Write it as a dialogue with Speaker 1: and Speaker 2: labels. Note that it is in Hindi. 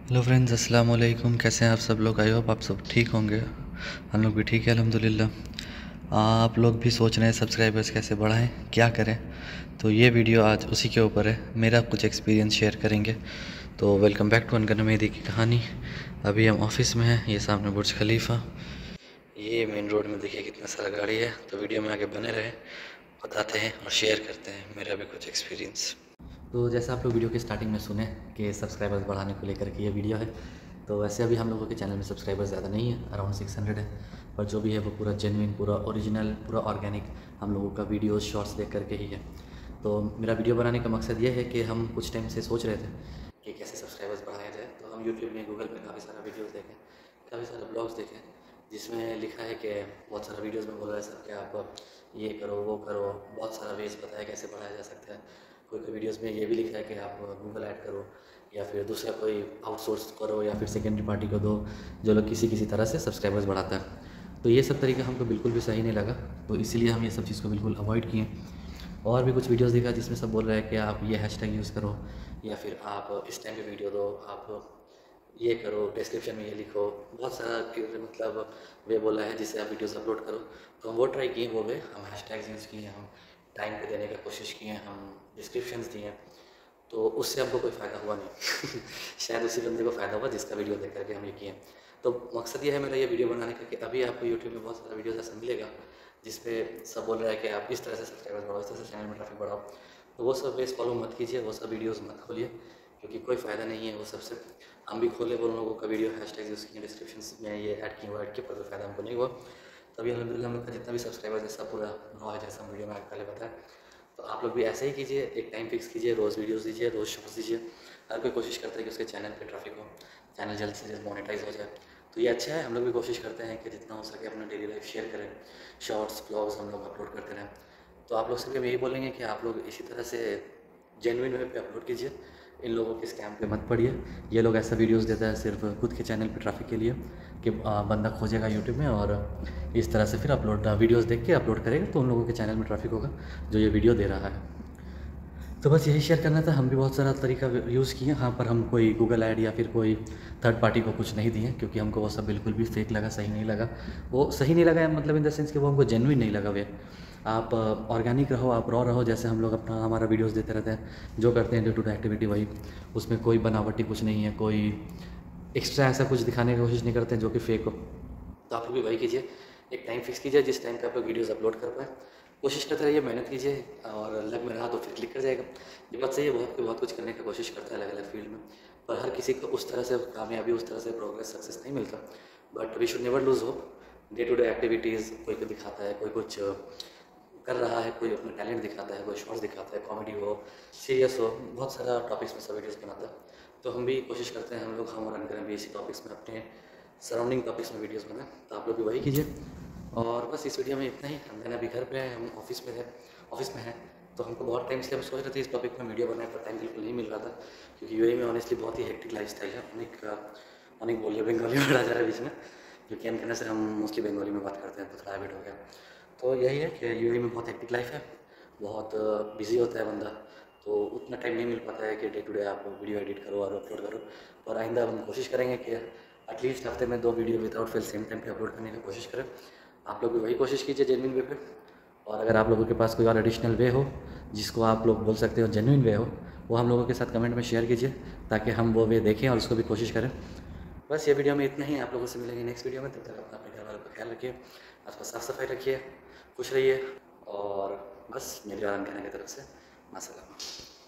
Speaker 1: हेलो फ्रेंड्स, अस्सलाम वालेकुम। कैसे हैं आप सब लोग? आई होप आप सब ठीक होंगे। हम लोग भी ठीक है अल्हम्दुलिल्लाह। आप लोग भी सोच रहे हैं सब्सक्राइबर्स कैसे बढ़ाएं, क्या करें। तो ये वीडियो आज उसी के ऊपर है, मेरा कुछ एक्सपीरियंस शेयर करेंगे। तो वेलकम बैक टू अनकन मेहदी की कहानी। अभी हम ऑफिस में हैं, ये सामने बुर्ज खलीफा, ये मेन रोड में देखिए कितना सारा गाड़ी है। तो वीडियो में आगे बने रहें, बताते हैं और शेयर करते हैं मेरा भी कुछ एक्सपीरियंस। तो जैसा आप लोग वीडियो के स्टार्टिंग में सुने कि सब्सक्राइबर्स बढ़ाने को लेकर के ये वीडियो है, तो वैसे अभी हम लोगों के चैनल में सब्सक्राइबर्स ज़्यादा नहीं है, अराउंड 600 है। पर जो भी है वो पूरा जेन्युइन, पूरा ओरिजिनल, पूरा ऑर्गेनिक हम लोगों का वीडियोस शॉर्ट्स देख करके ही है। तो मेरा वीडियो बनाने का मकसद ये है कि हम कुछ टाइम से सोच रहे थे कि कैसे सब्सक्राइबर्स बढ़ाया जाए। तो हम यूट्यूब में, गूगल पे काफ़ी सारा वीडियोज़ देखें, काफ़ी सारे ब्लॉग्स देखें, जिसमें लिखा है कि बहुत सारा वीडियोज़ में बोला है सर कि आप ये करो वो करो, बहुत सारा वेज बताया कैसे बढ़ाया जा सकता है। कोई कोई वीडियोज़ में ये भी लिखा है कि आप गूगल ऐड करो या फिर दूसरा कोई आउटसोर्स करो या फिर सेकेंडरी पार्टी को दो, जो लोग किसी किसी तरह से सब्सक्राइबर्स बढ़ाता है। तो ये सब तरीका हमको बिल्कुल भी सही नहीं लगा, तो इसीलिए हम ये सब चीज़ को बिल्कुल अवॉइड किए। और भी कुछ वीडियोज़ देखा जिसमें सब बोल रहे हैं कि आप ये हैशटैग यूज़ करो या फिर आप इस टाइम पे वीडियो दो, आप ये करो, डिस्क्रिप्शन में ये लिखो, बहुत सारा मतलब वे बोला है जिससे आप वीडियोस अपलोड करो। तो हम वो ट्राई किए, वो वे हम हैशटैग्स यूज़ किए, हम टाइम पे देने की कोशिश किए, हम डिस्क्रिप्शंस दिए। तो उससे हमको कोई फ़ायदा हुआ नहीं शायद उसी बंदे को फ़ायदा हुआ जिसका वीडियो देख करके हम ये किए। तो मकसद ये है मेरा ये वीडियो बनाने का कि अभी आपको यूट्यूब में बहुत सारा वीडियोस ऐसा मिलेगा जिसपे सब बोल रहा है कि आप इस तरह से सब्सक्राइबर्स बढ़ाओ, इस तरह से चैनल में ट्रैफिक बढ़ाओ। तो वो सब बेस फॉलो मत कीजिए, वो सब वीडियोज़ मत खोलिए, क्योंकि कोई फ़ायदा नहीं है वो सबसे। हम भी खोले वो लोगों का वीडियो, हैशटैग यूज़ किए, डिस्क्रिप्शन में ये ऐड किए, वो ऐड किए, पर कोई फ़ायदा हमको नहीं हुआ। तभी अलहमदिल्ला हम लोग का जितना भी सब्सक्राइबर जैसा पूरा रहा है, जैसा हम वीडियो में पहले बताया। तो आप लोग भी ऐसे ही कीजिए, एक टाइम फिक्स कीजिए, रोज़ वीडियोस दीजिए, रोज़ शॉर्ट्स दीजिए। हर कोई कोशिश करता है कि उसके चैनल पे ट्रैफिक हो, चैनल जल्द से जल्द मोनेटाइज हो जाए। तो ये अच्छा है, हम लोग भी कोशिश करते हैं कि जितना हो सके अपना डेली लाइफ शेयर करें, शॉर्ट्स ब्लॉग्स हम लोग अपलोड करते रहें। तो आप लोग से भी हम यही बोलेंगे कि आप लोग इसी तरह से जेन्युइन वे पे अपलोड कीजिए, इन लोगों के स्कैम पे मत पड़िए। ये लोग ऐसा वीडियोस देता है सिर्फ खुद के चैनल पे ट्रैफिक के लिए कि बंदा खोजेगा यूट्यूब में और इस तरह से फिर अपलोड वीडियोस देख के अपलोड करेगा, तो उन लोगों के चैनल में ट्रैफिक होगा जो ये वीडियो दे रहा है। तो बस यही शेयर करना था। हम भी बहुत सारा तरीका यूज़ किए, हाँ, पर हम कोई गूगल ऐड या फिर कोई थर्ड पार्टी को कुछ नहीं दिए, क्योंकि हमको वो सब बिल्कुल भी फेक लगा, सही नहीं लगा। वो सही नहीं लगा मतलब इन द सेंस कि वो हमको जेन्युइन नहीं लगा वे। आप ऑर्गेनिक रहो, आप रॉ रहो, जैसे हम लोग अपना हमारा वीडियोस देते रहते हैं, जो करते हैं डे टू डे एक्टिविटी वही। उसमें कोई बनावटी कुछ नहीं है, कोई एक्स्ट्रा ऐसा कुछ दिखाने की कोशिश नहीं करते हैं जो कि फेक हो। तो आप लोग भी वही कीजिए, एक टाइम फिक्स कीजिए जिस टाइम पे आप लोग वीडियोस अपलोड कर पाएँ। कोशिश करते रहिए, मेहनत कीजिए, और लग में रहा तो फिर क्लिक कर जाएगा। ये बात सही है, बहुत कोई बहुत कुछ करने की कोशिश करता है अलग अलग फील्ड में, पर हर किसी को उस तरह से कामयाबी, उस तरह से प्रोग्रेस, सक्सेस नहीं मिलता। But we should never lose hope. Day to day activities कोई को दिखाता है, कोई कुछ कर रहा है, कोई अपना टैलेंट दिखाता है, कोई शॉर्ट्स दिखाता है, कॉमेडी हो, सीरियस हो, बहुत सारा टॉपिक्स में सब वीडियोस बनाता है। तो हम भी कोशिश करते हैं, हम लोग हम और अनकरम भी इसी टॉपिक्स में, अपने सराउंडिंग टॉपिक्स में वीडियोस बनाएं। तो आप लोग भी वही कीजिए। और बस इस वीडियो में इतना ही। हम अभी घर पे हैं, हम ऑफिस में थे, ऑफिस में हैं। तो हमको बहुत टाइम से हम सोच रहे थे इस टॉपिक में वीडियो बनाए, पर टाइम बिल्कुल नहीं मिल रहा था, क्योंकि यूएई में ऑनेस्टली बहुत ही हेक्टिक लाइफ स्टाइल है। अनेक बोलिए बंगाली में आ जा रहा है बीच में, क्योंकि हम कहने से हम मोस्टली बंगाली में बात करते हैं, तो थोड़ा हैबिट हो गया। तो यही है कि यूएई में बहुत हेक्टिक लाइफ है, बहुत बिजी होता है बंदा, तो उतना टाइम नहीं मिल पाता है कि डे टू डे आप वीडियो एडिट करो और अपलोड करो। और आइंदा हम कोशिश करेंगे कि एटलीस्ट हफ्ते में 2 video without fail same time पे अपलोड करने की कोशिश करें। आप लोग भी वही कोशिश कीजिए जेन्युइन वे पे। और अगर आप लोगों के पास कोई और एडिशनल वे हो जिसको आप लोग बोल सकते हो जेन्युइन वे हो, वो हम लोगों के साथ कमेंट में शेयर कीजिए, ताकि हम वो वे देखें और उसको भी कोशिश करें। बस ये वीडियो में इतना ही। आप लोगों से मिलेंगे नेक्स्ट वीडियो में। तब तक अपने घर वालों का ख्याल रखिए, आसपास साफ सफाई रखिए, खुश रहिए, और बस मेरी आराम कहने की तरफ से मासलामा।